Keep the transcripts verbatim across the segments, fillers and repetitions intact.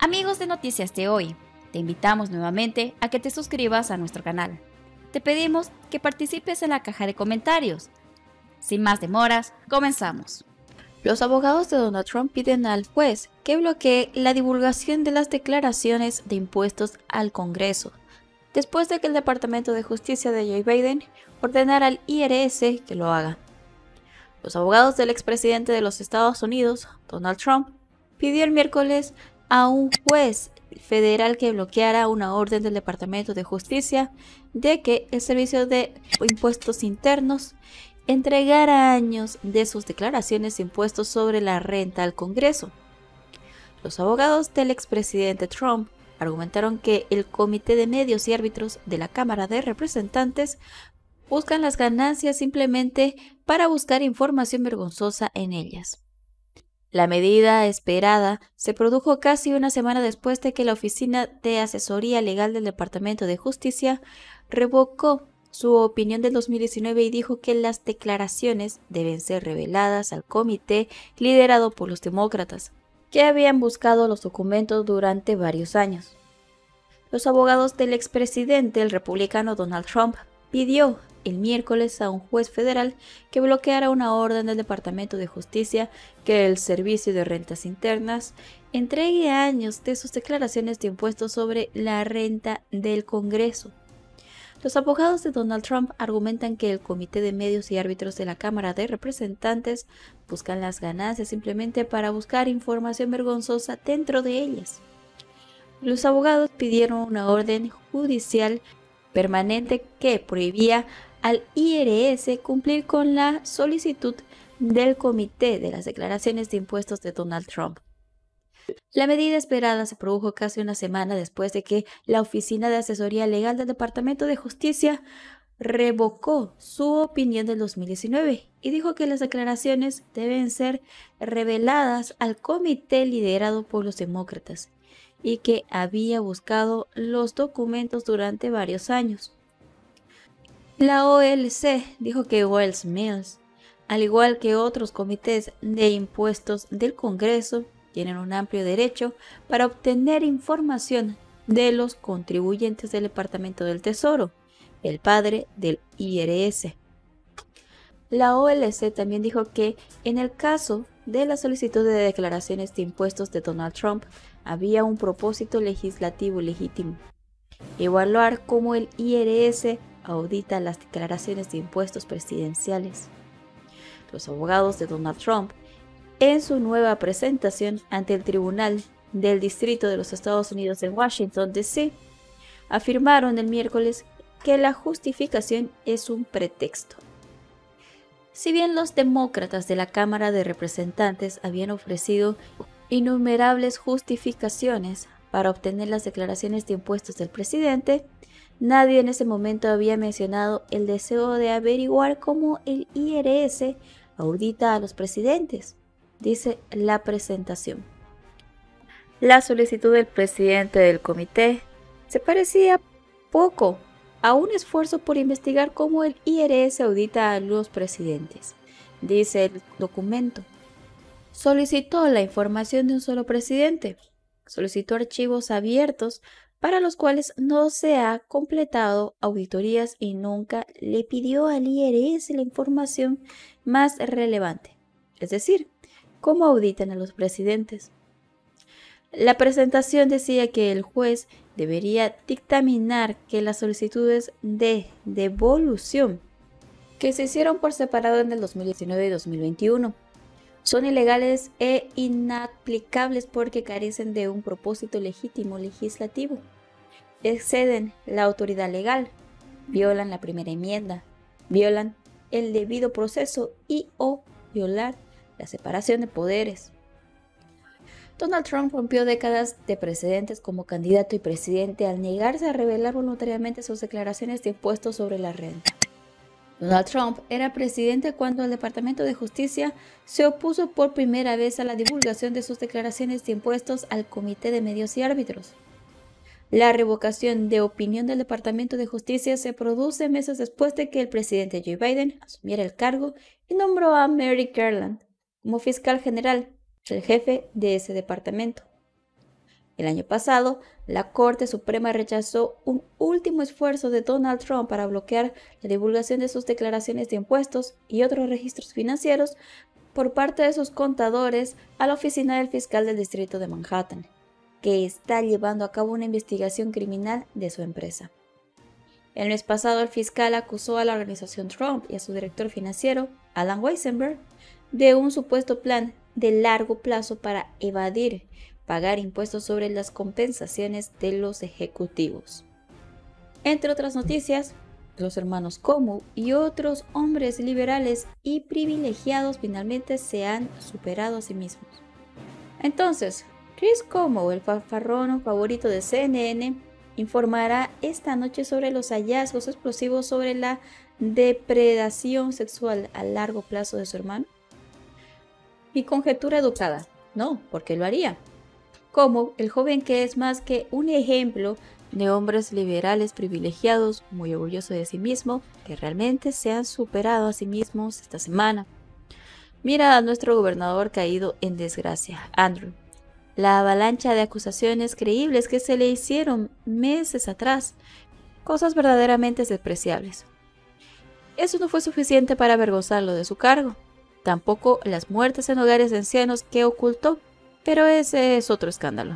Amigos de Noticias de Hoy, te invitamos nuevamente a que te suscribas a nuestro canal. Te pedimos que participes en la caja de comentarios. Sin más demoras, comenzamos. Los abogados de Donald Trump piden al juez que bloquee la divulgación de las declaraciones de impuestos al Congreso, después de que el Departamento de Justicia de Joe Biden ordenara al I R S que lo haga. Los abogados del expresidente de los Estados Unidos, Donald Trump, pidió el miércoles a un juez federal que bloqueara una orden del Departamento de Justicia de que el Servicio de Impuestos Internos entregara años de sus declaraciones de impuestos sobre la renta al Congreso. Los abogados del expresidente Trump argumentaron que el Comité de Medios y Árbitros de la Cámara de Representantes buscan las ganancias simplemente para buscar información vergonzosa en ellas. La medida esperada se produjo casi una semana después de que la Oficina de Asesoría Legal del Departamento de Justicia revocó su opinión del dos mil diecinueve y dijo que las declaraciones deben ser reveladas al comité liderado por los demócratas, que habían buscado los documentos durante varios años. Los abogados del expresidente, el republicano Donald Trump, pidió el miércoles a un juez federal que bloqueara una orden del Departamento de Justicia que el Servicio de Rentas Internas entregue años de sus declaraciones de impuestos sobre la renta del Congreso. Los abogados de Donald Trump argumentan que el Comité de Medios y Árbitros de la Cámara de Representantes buscan las ganancias simplemente para buscar información vergonzosa dentro de ellas. Los abogados pidieron una orden judicial permanente que prohibía al I R S cumplir con la solicitud del Comité de las Declaraciones de Impuestos de Donald Trump. La medida esperada se produjo casi una semana después de que la Oficina de Asesoría Legal del Departamento de Justicia revocó su opinión del dos mil diecinueve y dijo que las declaraciones deben ser reveladas al comité liderado por los demócratas y que había buscado los documentos durante varios años. La O L C dijo que Wells Mills, al igual que otros comités de impuestos del Congreso, tienen un amplio derecho para obtener información de los contribuyentes del Departamento del Tesoro, el padre del I R S. La O L C también dijo que en el caso de la solicitud de declaraciones de impuestos de Donald Trump había un propósito legislativo legítimo: evaluar cómo el I R S audita las declaraciones de impuestos presidenciales. Los abogados de Donald Trump, en su nueva presentación ante el Tribunal del Distrito de los Estados Unidos en Washington, D C, afirmaron el miércoles que la justificación es un pretexto. Si bien los demócratas de la Cámara de Representantes habían ofrecido innumerables justificaciones para obtener las declaraciones de impuestos del presidente, nadie en ese momento había mencionado el deseo de averiguar cómo el I R S audita a los presidentes, dice la presentación. La solicitud del presidente del comité se parecía poco a un esfuerzo por investigar cómo el I R S audita a los presidentes, dice el documento. Solicitó la información de un solo presidente, solicitó archivos abiertos para los cuales no se ha completado auditorías y nunca le pidió al I R S la información más relevante, es decir, cómo auditan a los presidentes. La presentación decía que el juez debería dictaminar que las solicitudes de devolución que se hicieron por separado en el dos mil diecinueve y dos mil veintiuno son ilegales e inaplicables porque carecen de un propósito legítimo legislativo, exceden la autoridad legal, violan la primera enmienda, violan el debido proceso y o violar la separación de poderes. Donald Trump rompió décadas de precedentes como candidato y presidente al negarse a revelar voluntariamente sus declaraciones de impuestos sobre la renta. Donald Trump era presidente cuando el Departamento de Justicia se opuso por primera vez a la divulgación de sus declaraciones de impuestos al Comité de Medios y Árbitros. La revocación de opinión del Departamento de Justicia se produce meses después de que el presidente Joe Biden asumiera el cargo y nombró a Merrick Garland como fiscal general, el jefe de ese departamento. El año pasado, la Corte Suprema rechazó un último esfuerzo de Donald Trump para bloquear la divulgación de sus declaraciones de impuestos y otros registros financieros por parte de sus contadores a la oficina del fiscal del distrito de Manhattan, que está llevando a cabo una investigación criminal de su empresa. El mes pasado, el fiscal acusó a la organización Trump y a su director financiero, Alan Weissenberg, de un supuesto plan de largo plazo para evadir pagar impuestos sobre las compensaciones de los ejecutivos. Entre otras noticias, los hermanos Cuomo y otros hombres liberales y privilegiados finalmente se han superado a sí mismos. Entonces, Chris Cuomo, el fanfarrón favorito de C N N, informará esta noche sobre los hallazgos explosivos sobre la depredación sexual a largo plazo de su hermano. Mi conjetura educada, no, porque lo haría. Como el joven que es más que un ejemplo de hombres liberales privilegiados, muy orgulloso de sí mismo, que realmente se han superado a sí mismos esta semana. Mira a nuestro gobernador caído en desgracia, Andrew. La avalancha de acusaciones creíbles que se le hicieron meses atrás, cosas verdaderamente despreciables. Eso no fue suficiente para avergonzarlo de su cargo. Tampoco las muertes en hogares de ancianos que ocultó, pero ese es otro escándalo.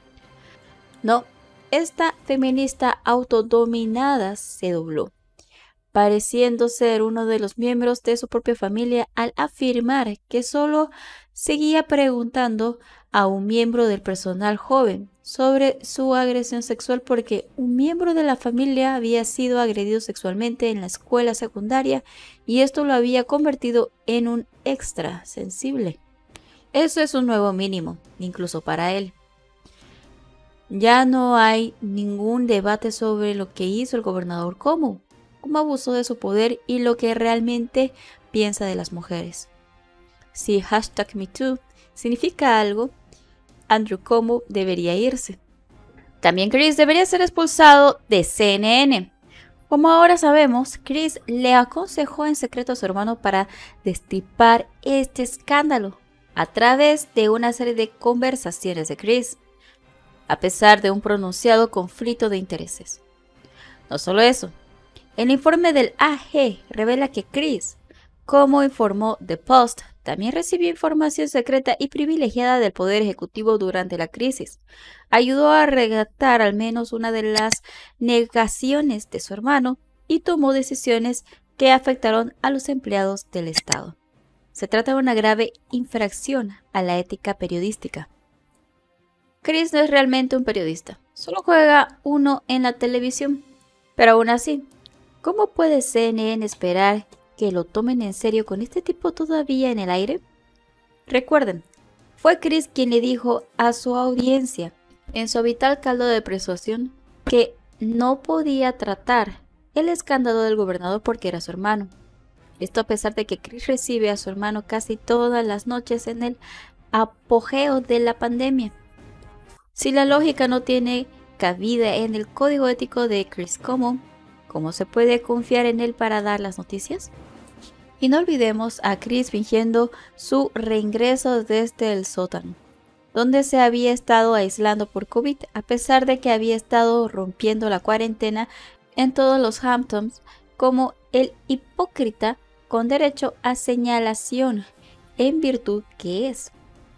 No, esta feminista autodominada se dobló, pareciendo ser uno de los miembros de su propia familia al afirmar que solo seguía preguntando a un miembro del personal joven sobre su agresión sexual porque un miembro de la familia había sido agredido sexualmente en la escuela secundaria y esto lo había convertido en un extra sensible. Eso es un nuevo mínimo, incluso para él. Ya no hay ningún debate sobre lo que hizo el gobernador Cuomo, cómo abusó de su poder y lo que realmente piensa de las mujeres. Si hashtag MeToo significa algo, Andrew Cuomo debería irse. También Chris debería ser expulsado de C N N. Como ahora sabemos, Chris le aconsejó en secreto a su hermano para destripar este escándalo a través de una serie de conversaciones de Chris, a pesar de un pronunciado conflicto de intereses. No solo eso, el informe del A G revela que Chris, como informó The Post, también recibió información secreta y privilegiada del Poder Ejecutivo durante la crisis. Ayudó a redactar al menos una de las negaciones de su hermano y tomó decisiones que afectaron a los empleados del Estado. Se trata de una grave infracción a la ética periodística. Chris no es realmente un periodista, solo juega uno en la televisión. Pero aún así, ¿cómo puede C N N esperar que lo tomen en serio con este tipo todavía en el aire? Recuerden, fue Chris quien le dijo a su audiencia, en su habitual caldo de persuasión, que no podía tratar el escándalo del gobernador porque era su hermano. Esto a pesar de que Chris recibe a su hermano casi todas las noches en el apogeo de la pandemia. Si la lógica no tiene cabida en el código ético de Chris Cuomo, ¿cómo se puede confiar en él para dar las noticias? Y no olvidemos a Chris fingiendo su reingreso desde el sótano, donde se había estado aislando por COVID, a pesar de que había estado rompiendo la cuarentena en todos los Hamptons como el hipócrita con derecho a señalación, en virtud que es.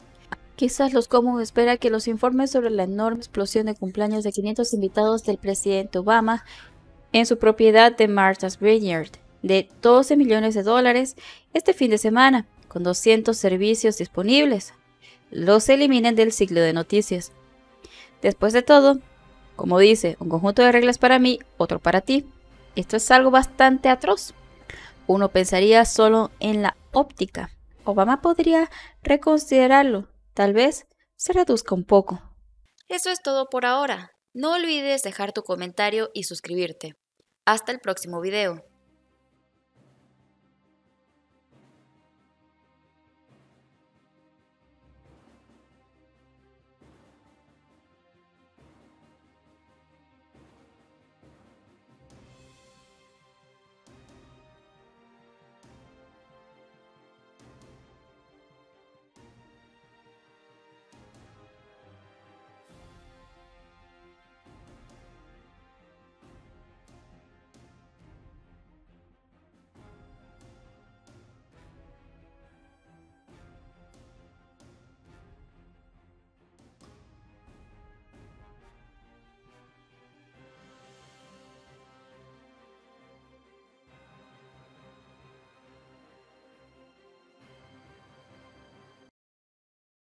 Quizás los Cuomo espera que los informes sobre la enorme explosión de cumpleaños de quinientos invitados del presidente Obama en su propiedad de Martha's Vineyard de doce millones de dólares este fin de semana, con doscientos servicios disponibles, los eliminen del ciclo de noticias. Después de todo, como dice, un conjunto de reglas para mí, otro para ti. Esto es algo bastante atroz. Uno pensaría solo en la óptica. Obama podría reconsiderarlo. Tal vez se reduzca un poco. Eso es todo por ahora. No olvides dejar tu comentario y suscribirte. Hasta el próximo video.